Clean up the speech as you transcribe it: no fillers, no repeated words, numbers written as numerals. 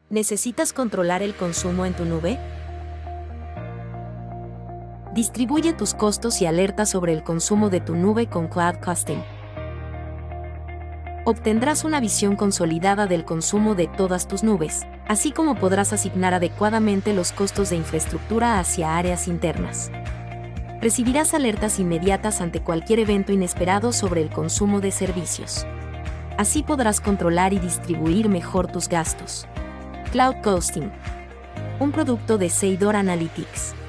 ¿Necesitas controlar el consumo en tu nube? Distribuye tus costos y alerta sobre el consumo de tu nube con Cloud Costing. Obtendrás una visión consolidada del consumo de todas tus nubes, así como podrás asignar adecuadamente los costos de infraestructura hacia áreas internas. Recibirás alertas inmediatas ante cualquier evento inesperado sobre el consumo de servicios. Así podrás controlar y distribuir mejor tus gastos. Cloud Costing, un producto de Seidor Analytics.